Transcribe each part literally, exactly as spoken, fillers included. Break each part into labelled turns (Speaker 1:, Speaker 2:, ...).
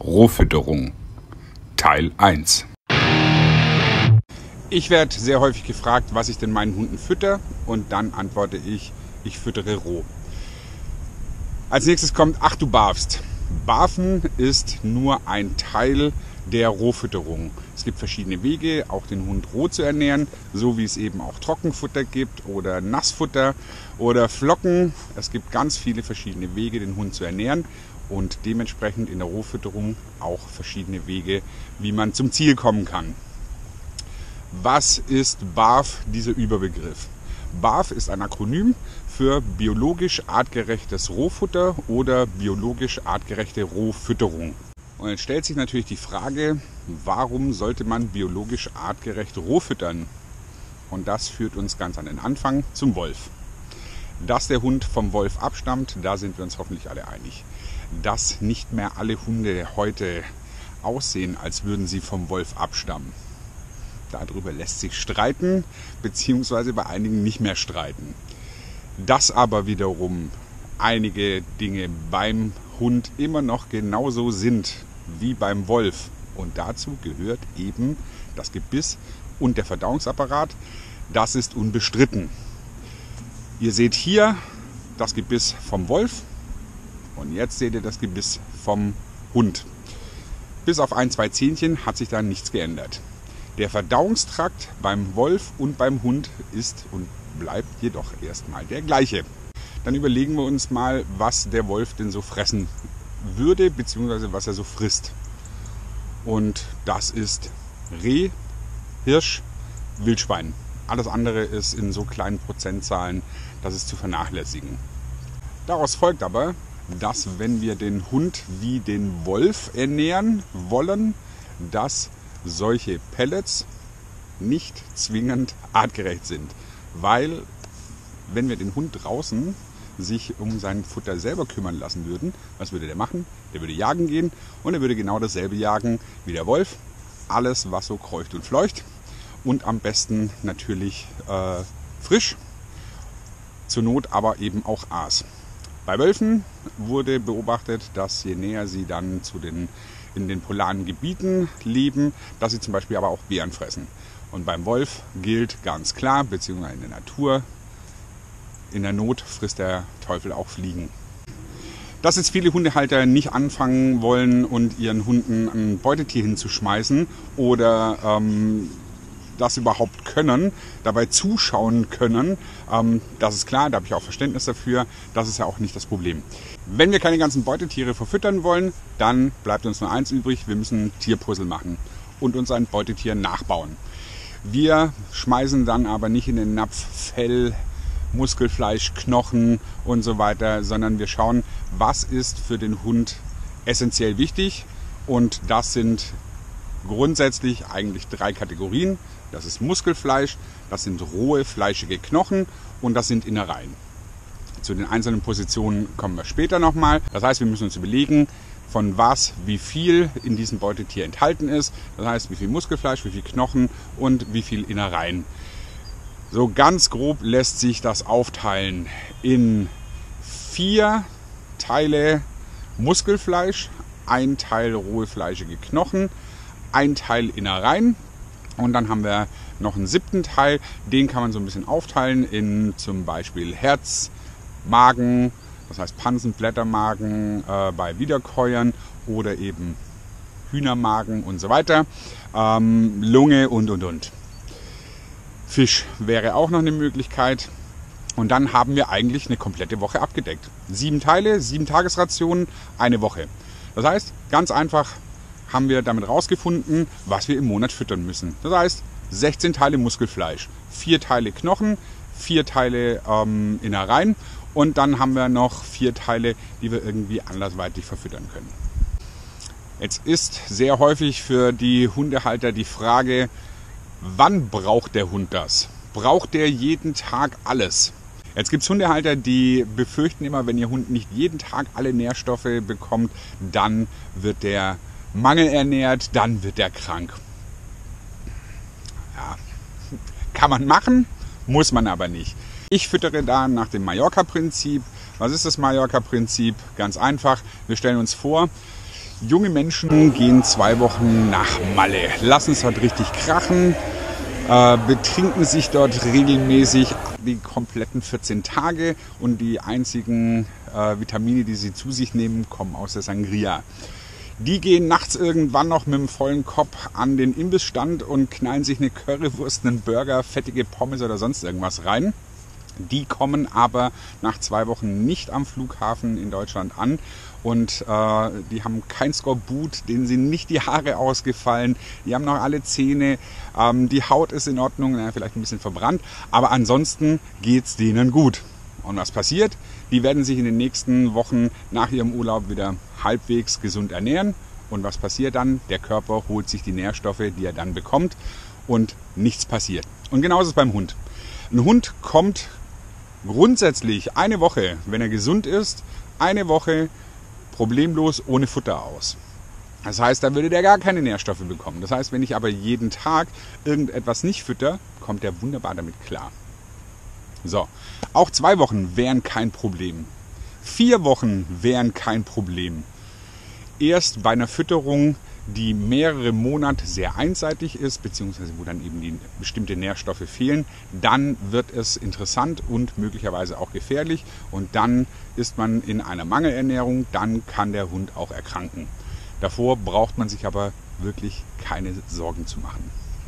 Speaker 1: Rohfütterung Teil eins. Ich werde sehr häufig gefragt, was ich denn meinen Hunden fütter, und dann antworte ich, ich füttere roh. Als nächstes kommt, ach du barfst. Barfen ist nur ein Teil der Rohfütterung. Es gibt verschiedene Wege, auch den Hund roh zu ernähren, so wie es eben auch Trockenfutter gibt oder Nassfutter oder Flocken. Es gibt ganz viele verschiedene Wege, den Hund zu ernähren, und dementsprechend in der Rohfütterung auch verschiedene Wege, wie man zum Ziel kommen kann. Was ist B A R F, dieser Überbegriff? B A R F ist ein Akronym für biologisch artgerechtes Rohfutter oder biologisch artgerechte Rohfütterung. Und jetzt stellt sich natürlich die Frage, warum sollte man biologisch artgerecht roh füttern? Und das führt uns ganz an den Anfang, zum Wolf. Dass der Hund vom Wolf abstammt, da sind wir uns hoffentlich alle einig. Dass nicht mehr alle Hunde heute aussehen, als würden sie vom Wolf abstammen. Darüber lässt sich streiten, beziehungsweise bei einigen nicht mehr streiten. Dass aber wiederum einige Dinge beim Hund immer noch genauso sind wie beim Wolf. Und dazu gehört eben das Gebiss und der Verdauungsapparat. Das ist unbestritten. Ihr seht hier das Gebiss vom Wolf und jetzt seht ihr das Gebiss vom Hund. Bis auf ein, zwei Zähnchen hat sich da nichts geändert. Der Verdauungstrakt beim Wolf und beim Hund ist und bleibt jedoch erstmal der gleiche. Dann überlegen wir uns mal, was der Wolf denn so fressen würde, beziehungsweise was er so frisst. Und das ist Reh, Hirsch, Wildschwein. Alles andere ist in so kleinen Prozentzahlen, dass es zu vernachlässigen. Daraus folgt aber, dass wenn wir den Hund wie den Wolf ernähren wollen, dass solche Pellets nicht zwingend artgerecht sind. Weil, wenn wir den Hund draußen sich um sein Futter selber kümmern lassen würden, was würde der machen? Der würde jagen gehen, und er würde genau dasselbe jagen wie der Wolf. Alles, was so kreucht und fleucht, und am besten natürlich äh, frisch, zur Not aber eben auch Aas. Bei Wölfen wurde beobachtet, dass je näher sie dann zu den, in den polaren Gebieten leben, dass sie zum Beispiel aber auch Beeren fressen. Und beim Wolf gilt ganz klar, beziehungsweise in der Natur, in der Not frisst der Teufel auch Fliegen. Dass jetzt viele Hundehalter nicht anfangen wollen und ihren Hunden ein Beutetier hinzuschmeißen oder ähm, das überhaupt können, dabei zuschauen können, ähm, das ist klar, da habe ich auch Verständnis dafür, das ist ja auch nicht das Problem. Wenn wir keine ganzen Beutetiere verfüttern wollen, dann bleibt uns nur eins übrig, wir müssen Tierpuzzle machen und uns ein Beutetier nachbauen. Wir schmeißen dann aber nicht in den Napf Fell, Muskelfleisch, Knochen und so weiter, sondern wir schauen, was ist für den Hund essentiell wichtig, und das sind grundsätzlich eigentlich drei Kategorien. Das ist Muskelfleisch, das sind rohe, fleischige Knochen und das sind Innereien. Zu den einzelnen Positionen kommen wir später nochmal. Das heißt, wir müssen uns überlegen, von was wie viel in diesem Beutetier enthalten ist. Das heißt, wie viel Muskelfleisch, wie viel Knochen und wie viel Innereien. So ganz grob lässt sich das aufteilen in vier Teile Muskelfleisch, ein Teil rohe fleischige Knochen, ein Teil Innereien, und dann haben wir noch einen siebten Teil. Den kann man so ein bisschen aufteilen in zum Beispiel Herz, Magen, das heißt Pansen, Blättermagen äh, bei Wiederkäuern oder eben Hühnermagen und so weiter, ähm, Lunge und und und. Fisch wäre auch noch eine Möglichkeit. Und dann haben wir eigentlich eine komplette Woche abgedeckt. Sieben Teile, sieben Tagesrationen, eine Woche. Das heißt, ganz einfach haben wir damit rausgefunden, was wir im Monat füttern müssen. Das heißt, sechzehn Teile Muskelfleisch, vier Teile Knochen, vier Teile ähm, Innereien, und dann haben wir noch vier Teile, die wir irgendwie andersweitig verfüttern können. Jetzt ist sehr häufig für die Hundehalter die Frage, wann braucht der Hund das? Braucht der jeden Tag alles? Jetzt gibt es Hundehalter, die befürchten immer, wenn ihr Hund nicht jeden Tag alle Nährstoffe bekommt, dann wird der mangelernährt, dann wird der krank. Ja, kann man machen, muss man aber nicht. Ich füttere da nach dem Mallorca-Prinzip. Was ist das Mallorca-Prinzip? Ganz einfach. Wir stellen uns vor, Junge Menschen gehen zwei Wochen nach Malle, lassen es dort richtig krachen, äh, betrinken sich dort regelmäßig die kompletten vierzehn Tage und die einzigen äh, Vitamine, die sie zu sich nehmen, kommen aus der Sangria. Die gehen nachts irgendwann noch mit dem vollen Kopf an den Imbissstand und knallen sich eine Currywurst, einen Burger, fettige Pommes oder sonst irgendwas rein. Die kommen aber nach zwei Wochen nicht am Flughafen in Deutschland an und äh, die haben kein Skorbut, denen sind nicht die Haare ausgefallen, die haben noch alle Zähne, ähm, die Haut ist in Ordnung, äh, vielleicht ein bisschen verbrannt, aber ansonsten geht's denen gut. Und was passiert? Die werden sich in den nächsten Wochen nach ihrem Urlaub wieder halbwegs gesund ernähren. Und was passiert dann? Der Körper holt sich die Nährstoffe, die er dann bekommt und nichts passiert. Und genauso ist es beim Hund. Ein Hund kommt grundsätzlich eine Woche, wenn er gesund ist, eine Woche problemlos ohne Futter aus. Das heißt, da würde der gar keine Nährstoffe bekommen. Das heißt, wenn ich aber jeden Tag irgendetwas nicht fütter, kommt der wunderbar damit klar. So, auch zwei Wochen wären kein Problem. Vier Wochen wären kein Problem. Erst bei einer Fütterung, die mehrere Monate sehr einseitig ist, beziehungsweise wo dann eben die bestimmte Nährstoffe fehlen, dann wird es interessant und möglicherweise auch gefährlich und dann ist man in einer Mangelernährung, dann kann der Hund auch erkranken. Davor braucht man sich aber wirklich keine Sorgen zu machen.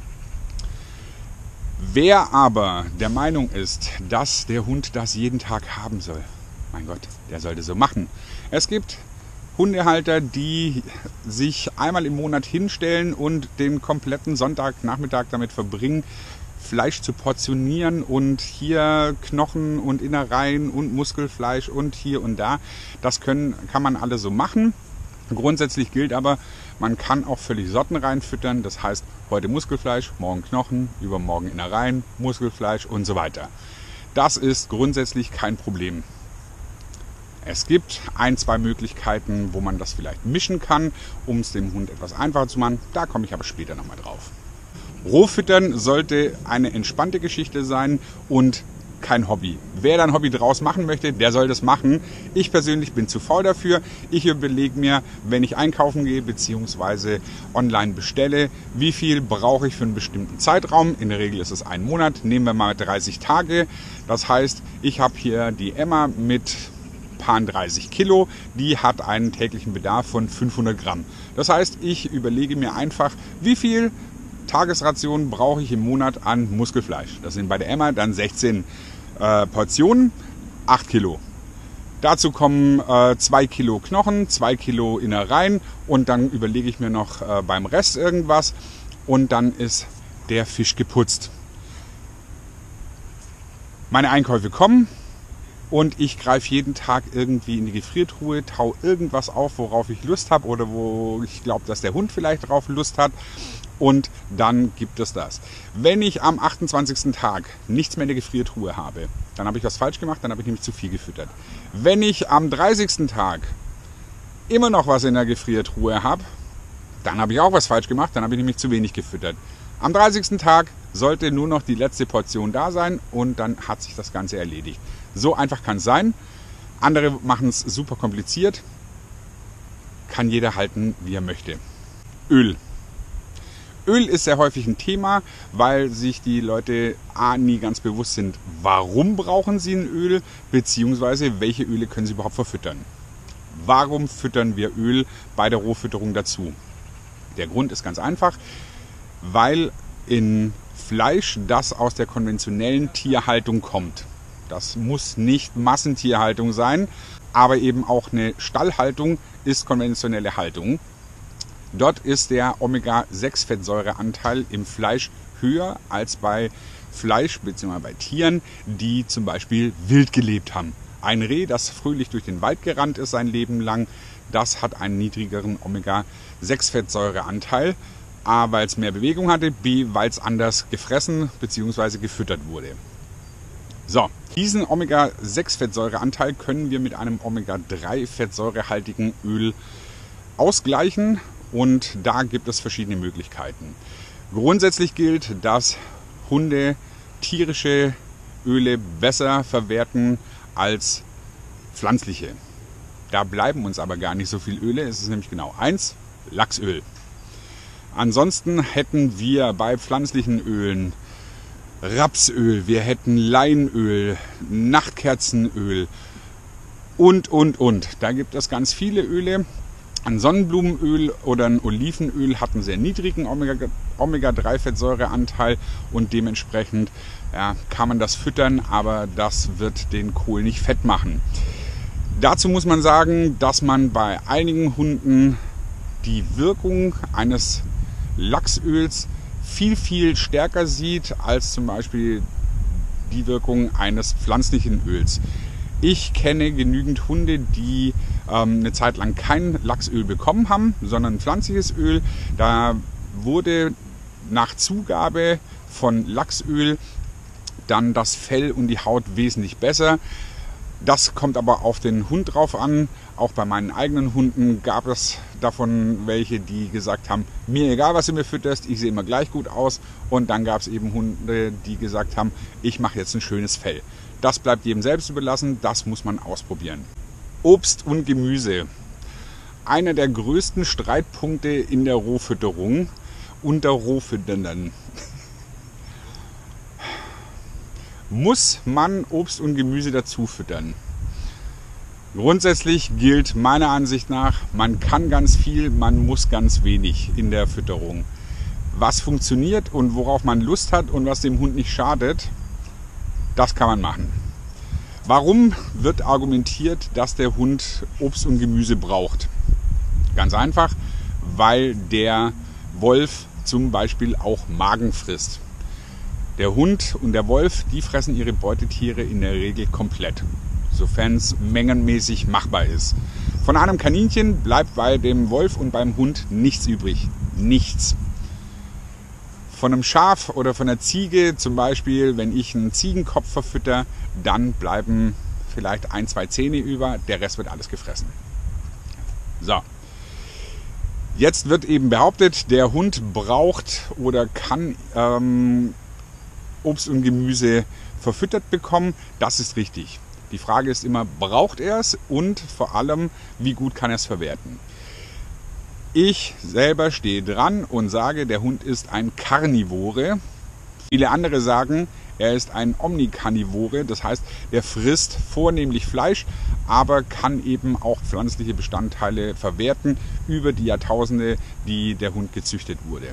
Speaker 1: Wer aber der Meinung ist, dass der Hund das jeden Tag haben soll, mein Gott, der sollte so machen. Es gibt Hundehalter, die sich einmal im Monat hinstellen und den kompletten Sonntagnachmittag damit verbringen, Fleisch zu portionieren und hier Knochen und Innereien und Muskelfleisch und hier und da. Das können, kann man alle so machen. Grundsätzlich gilt aber, man kann auch völlig sortenrein füttern. Das heißt, heute Muskelfleisch, morgen Knochen, übermorgen Innereien, Muskelfleisch und so weiter. Das ist grundsätzlich kein Problem. Es gibt ein, zwei Möglichkeiten, wo man das vielleicht mischen kann, um es dem Hund etwas einfacher zu machen. Da komme ich aber später nochmal drauf. Rohfüttern sollte eine entspannte Geschichte sein und kein Hobby. Wer da ein Hobby draus machen möchte, der soll das machen. Ich persönlich bin zu faul dafür. Ich überlege mir, wenn ich einkaufen gehe bzw. online bestelle, wie viel brauche ich für einen bestimmten Zeitraum. In der Regel ist es ein Monat. Nehmen wir mal dreißig Tage. Das heißt, ich habe hier die Emma mit paar dreißig Kilo. Die hat einen täglichen Bedarf von fünfhundert Gramm. Das heißt, ich überlege mir einfach, wie viel Tagesration brauche ich im Monat an Muskelfleisch. Das sind bei der Emma dann sechzehn äh, Portionen, acht Kilo. Dazu kommen äh, zwei Kilo Knochen, zwei Kilo Innereien und dann überlege ich mir noch äh, beim Rest irgendwas und dann ist der Fisch geputzt. Meine Einkäufe kommen und ich greife jeden Tag irgendwie in die Gefriertruhe, tau irgendwas auf, worauf ich Lust habe oder wo ich glaube, dass der Hund vielleicht drauf Lust hat. Und dann gibt es das. Wenn ich am achtundzwanzigsten Tag nichts mehr in der Gefriertruhe habe, dann habe ich was falsch gemacht, dann habe ich nämlich zu viel gefüttert. Wenn ich am dreißigsten Tag immer noch was in der Gefriertruhe habe, dann habe ich auch was falsch gemacht, dann habe ich nämlich zu wenig gefüttert. Am dreißigsten Tag sollte nur noch die letzte Portion da sein und dann hat sich das Ganze erledigt. So einfach kann es sein. Andere machen es super kompliziert. Kann jeder halten, wie er möchte. Öl. Öl ist sehr häufig ein Thema, weil sich die Leute A, nie ganz bewusst sind, warum brauchen sie ein Öl, beziehungsweise welche Öle können sie überhaupt verfüttern. Warum füttern wir Öl bei der Rohfütterung dazu? Der Grund ist ganz einfach, weil in Fleisch, das aus der konventionellen Tierhaltung kommt, das muss nicht Massentierhaltung sein, aber eben auch eine Stallhaltung ist konventionelle Haltung. Dort ist der Omega sechs Fettsäureanteil im Fleisch höher als bei Fleisch bzw. bei Tieren, die zum Beispiel wild gelebt haben. Ein Reh, das fröhlich durch den Wald gerannt ist sein Leben lang, das hat einen niedrigeren Omega sechs Fettsäureanteil. A, weil es mehr Bewegung hatte, B, weil es anders gefressen bzw. gefüttert wurde. So, diesen Omega sechs Fettsäureanteil können wir mit einem Omega drei fettsäurehaltigen Öl ausgleichen. Und da gibt es verschiedene Möglichkeiten. Grundsätzlich gilt, dass Hunde tierische Öle besser verwerten als pflanzliche. Da bleiben uns aber gar nicht so viel Öle. Es ist nämlich genau eins, Lachsöl. Ansonsten hätten wir bei pflanzlichen Ölen Rapsöl, wir hätten Leinöl, Nachtkerzenöl und, und, und. Da gibt es ganz viele Öle. Ein Sonnenblumenöl oder ein Olivenöl hat einen sehr niedrigen Omega drei Fettsäureanteil und dementsprechend ja, kann man das füttern, aber das wird den Kohl nicht fett machen. Dazu muss man sagen, dass man bei einigen Hunden die Wirkung eines Lachsöls viel, viel stärker sieht als zum Beispiel die Wirkung eines pflanzlichen Öls. Ich kenne genügend Hunde, die ähm, eine Zeit lang kein Lachsöl bekommen haben, sondern ein pflanzliches Öl. Da wurde nach Zugabe von Lachsöl dann das Fell und die Haut wesentlich besser. Das kommt aber auf den Hund drauf an. Auch bei meinen eigenen Hunden gab es davon welche, die gesagt haben, mir egal, was du mir fütterst, ich sehe immer gleich gut aus. Und dann gab es eben Hunde, die gesagt haben, ich mache jetzt ein schönes Fell. Das bleibt jedem selbst überlassen, das muss man ausprobieren. Obst und Gemüse. Einer der größten Streitpunkte in der Rohfütterung unter Rohfütternden. Muss man Obst und Gemüse dazu füttern? Grundsätzlich gilt meiner Ansicht nach, man kann ganz viel, man muss ganz wenig in der Fütterung. Was funktioniert und worauf man Lust hat und was dem Hund nicht schadet, das kann man machen. Warum wird argumentiert, dass der Hund Obst und Gemüse braucht? Ganz einfach, weil der Wolf zum Beispiel auch Magen frisst. Der Hund und der Wolf, die fressen ihre Beutetiere in der Regel komplett, sofern es mengenmäßig machbar ist. Von einem Kaninchen bleibt bei dem Wolf und beim Hund nichts übrig. Nichts. Von einem Schaf oder von einer Ziege zum Beispiel, wenn ich einen Ziegenkopf verfütter, dann bleiben vielleicht ein, zwei Zähne über, der Rest wird alles gefressen. So. Jetzt wird eben behauptet, der Hund braucht oder kann ähm, Obst und Gemüse verfüttert bekommen. Das ist richtig. Die Frage ist immer, braucht er es und vor allem, wie gut kann er es verwerten? Ich selber stehe dran und sage, der Hund ist ein Karnivore. Viele andere sagen, er ist ein Omnikarnivore. Das heißt, er frisst vornehmlich Fleisch, aber kann eben auch pflanzliche Bestandteile verwerten über die Jahrtausende, die der Hund gezüchtet wurde.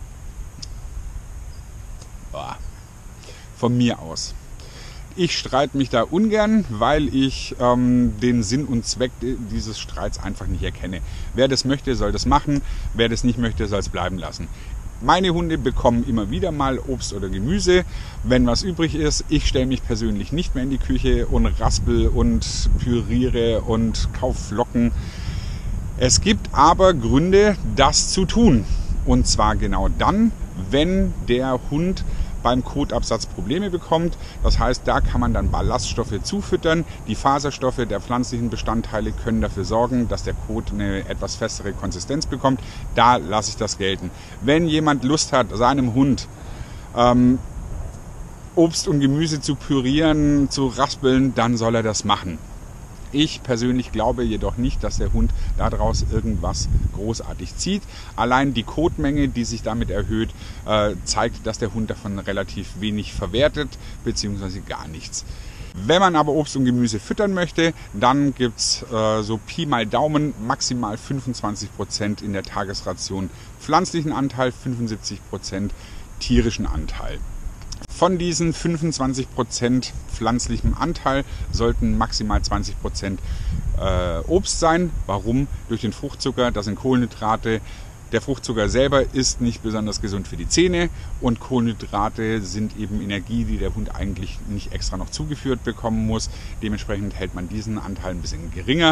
Speaker 1: Boah. Von mir aus. Ich streite mich da ungern, weil ich ähm, den Sinn und Zweck dieses Streits einfach nicht erkenne. Wer das möchte, soll das machen. Wer das nicht möchte, soll es bleiben lassen. Meine Hunde bekommen immer wieder mal Obst oder Gemüse, wenn was übrig ist. Ich stelle mich persönlich nicht mehr in die Küche und raspel und püriere und kaufe Flocken. Es gibt aber Gründe, das zu tun. Und zwar genau dann, wenn der Hund beim Kotabsatz Probleme bekommt. Das heißt, da kann man dann Ballaststoffe zufüttern. Die Faserstoffe der pflanzlichen Bestandteile können dafür sorgen, dass der Kot eine etwas festere Konsistenz bekommt. Da lasse ich das gelten. Wenn jemand Lust hat, seinem Hund ähm, Obst und Gemüse zu pürieren, zu raspeln, dann soll er das machen. Ich persönlich glaube jedoch nicht, dass der Hund daraus irgendwas großartig zieht. Allein die Kotmenge, die sich damit erhöht, äh, zeigt, dass der Hund davon relativ wenig verwertet, beziehungsweise gar nichts. Wenn man aber Obst und Gemüse füttern möchte, dann gibt es äh, so Pi mal Daumen maximal fünfundzwanzig Prozent in der Tagesration pflanzlichen Anteil, fünfundsiebzig Prozent tierischen Anteil. Von diesen fünfundzwanzig Prozent pflanzlichem Anteil sollten maximal zwanzig Prozent äh, Obst sein. Warum? Durch den Fruchtzucker, das sind Kohlenhydrate. Der Fruchtzucker selber ist nicht besonders gesund für die Zähne und Kohlenhydrate sind eben Energie, die der Hund eigentlich nicht extra noch zugeführt bekommen muss. Dementsprechend hält man diesen Anteil ein bisschen geringer.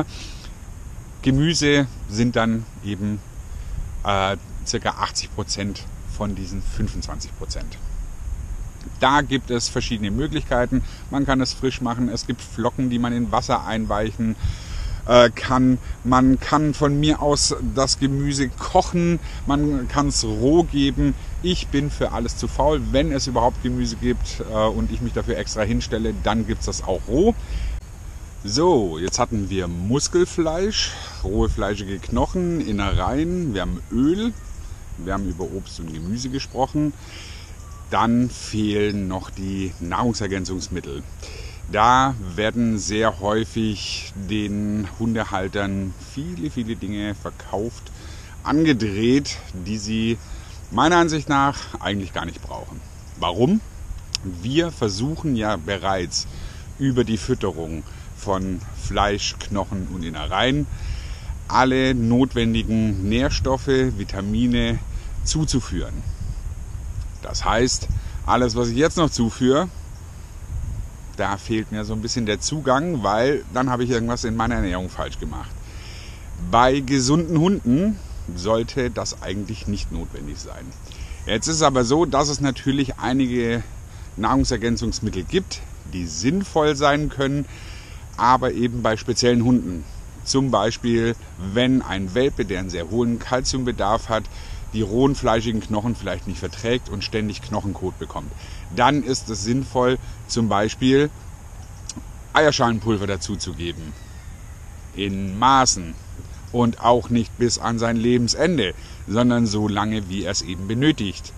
Speaker 1: Gemüse sind dann eben äh, ca. achtzig Prozent von diesen fünfundzwanzig Prozent. Da gibt es verschiedene Möglichkeiten. Man kann es frisch machen. Es gibt Flocken, die man in Wasser einweichen äh, kann. Man kann von mir aus das Gemüse kochen. Man kann es roh geben. Ich bin für alles zu faul. Wenn es überhaupt Gemüse gibt äh, und ich mich dafür extra hinstelle, dann gibt es das auch roh. So, jetzt hatten wir Muskelfleisch, rohe fleischige Knochen, Innereien, wir haben Öl, wir haben über Obst und Gemüse gesprochen. Dann fehlen noch die Nahrungsergänzungsmittel. Da werden sehr häufig den Hundehaltern viele, viele Dinge verkauft, angedreht, die sie meiner Ansicht nach eigentlich gar nicht brauchen. Warum? Wir versuchen ja bereits über die Fütterung von Fleisch, Knochen und Innereien alle notwendigen Nährstoffe, Vitamine zuzuführen. Das heißt, alles, was ich jetzt noch zuführe, da fehlt mir so ein bisschen der Zugang, weil dann habe ich irgendwas in meiner Ernährung falsch gemacht. Bei gesunden Hunden sollte das eigentlich nicht notwendig sein. Jetzt ist es aber so, dass es natürlich einige Nahrungsergänzungsmittel gibt, die sinnvoll sein können, aber eben bei speziellen Hunden. Zum Beispiel, wenn ein Welpe, der einen sehr hohen Kalziumbedarf hat, die rohen fleischigen Knochen vielleicht nicht verträgt und ständig Knochenkot bekommt. Dann ist es sinnvoll, zum Beispiel Eierschalenpulver dazuzugeben. In Maßen. Und auch nicht bis an sein Lebensende, sondern so lange, wie er es eben benötigt.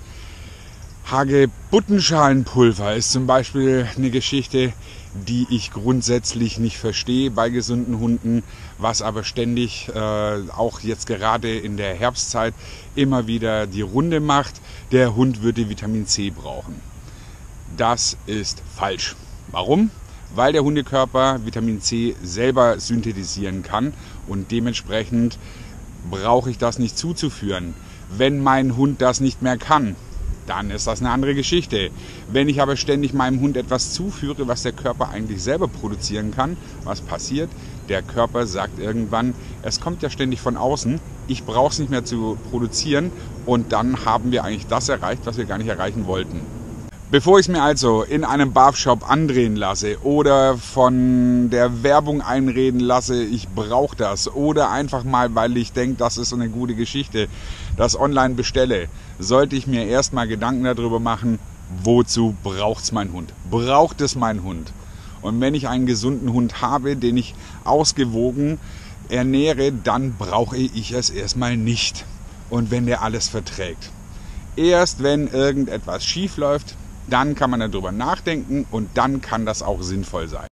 Speaker 1: Hagebuttenschalenpulver ist zum Beispiel eine Geschichte, die ich grundsätzlich nicht verstehe bei gesunden Hunden, was aber ständig, äh, auch jetzt gerade in der Herbstzeit, immer wieder die Runde macht. Der Hund würde Vitamin C brauchen. Das ist falsch. Warum? Weil der Hundekörper Vitamin C selber synthetisieren kann und dementsprechend brauche ich das nicht zuzuführen. Wenn mein Hund das nicht mehr kann, dann ist das eine andere Geschichte. Wenn ich aber ständig meinem Hund etwas zuführe, was der Körper eigentlich selber produzieren kann, was passiert? Der Körper sagt irgendwann, es kommt ja ständig von außen, ich brauche es nicht mehr zu produzieren und dann haben wir eigentlich das erreicht, was wir gar nicht erreichen wollten. Bevor ich es mir also in einem Barfshop andrehen lasse oder von der Werbung einreden lasse, ich brauche das, oder einfach mal, weil ich denke, das ist so eine gute Geschichte, das online bestelle, sollte ich mir erstmal Gedanken darüber machen, wozu braucht es mein Hund? Braucht es mein Hund? Und wenn ich einen gesunden Hund habe, den ich ausgewogen ernähre, dann brauche ich es erstmal nicht. Und wenn der alles verträgt. Erst wenn irgendetwas schief läuft, dann kann man darüber nachdenken und dann kann das auch sinnvoll sein.